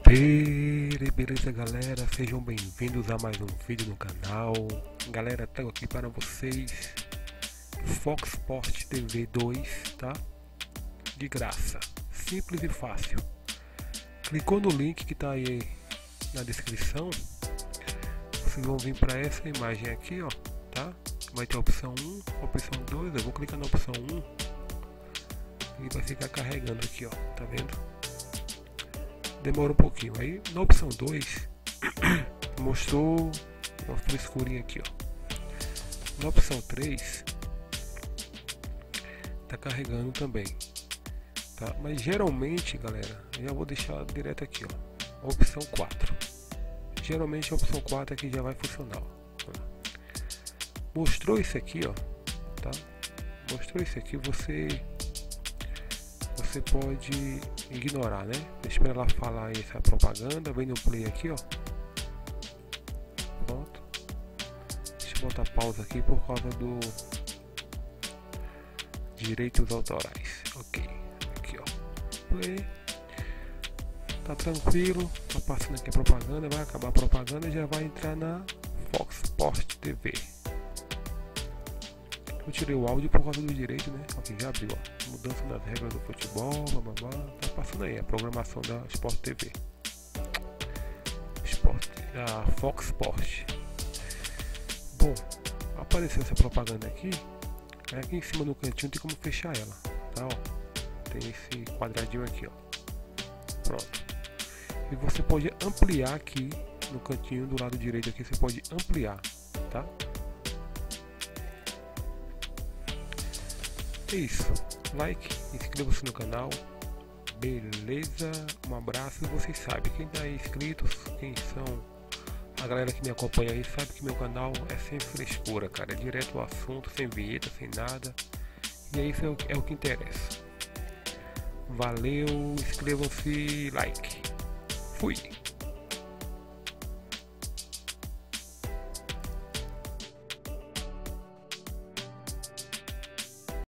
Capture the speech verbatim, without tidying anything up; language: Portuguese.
Bele- Beleza, galera, sejam bem-vindos a mais um vídeo no canal. Galera, trago aqui para vocês Fox Sport T V dois, tá? De graça, simples e fácil. Clicou no link que tá aí na descrição, vocês vão vir para essa imagem aqui, ó, tá? Vai ter a opção um, a opção dois, eu vou clicar na opção um e vai ficar carregando aqui, ó, tá vendo? Demora um pouquinho. Aí na opção dois mostrou uma frescurinha aqui, ó. Na opção três tá carregando também, tá? Mas geralmente, galera, eu já vou deixar direto aqui, ó, a opção quatro. Geralmente a opção quatro aqui já vai funcionar, ó. Mostrou isso aqui, ó, tá? Mostrou isso aqui, você você pode ignorar, né? Deixa pra ela falar aí essa propaganda, vem no play aqui, ó. Pronto. Deixa eu botar pausa aqui por causa do direitos autorais. Ok. Aqui, ó. Play. Tá tranquilo. Tá passando aqui a propaganda, vai acabar a propaganda e já vai entrar na Fox Sport T V. Eu tirei o áudio por causa do direito, né? Aqui já abriu, ó. Mudança das regras do futebol, blá, blá, blá. Tá passando aí a programação da Sport T V. Sport, a Fox Sport. Bom, apareceu essa propaganda aqui. Aí aqui em cima no cantinho tem como fechar ela, tá? Ó. Tem esse quadradinho aqui, ó. Pronto. E você pode ampliar aqui no cantinho do lado direito aqui, você pode ampliar, tá? É isso, like, inscreva-se no canal, beleza, um abraço. E vocês sabem, quem tá aí inscritos, quem são a galera que me acompanha aí, sabe que meu canal é sem frescura, cara, é direto ao assunto, sem vinheta, sem nada, e é isso, é o, é o que interessa. Valeu, inscrevam-se, like, fui!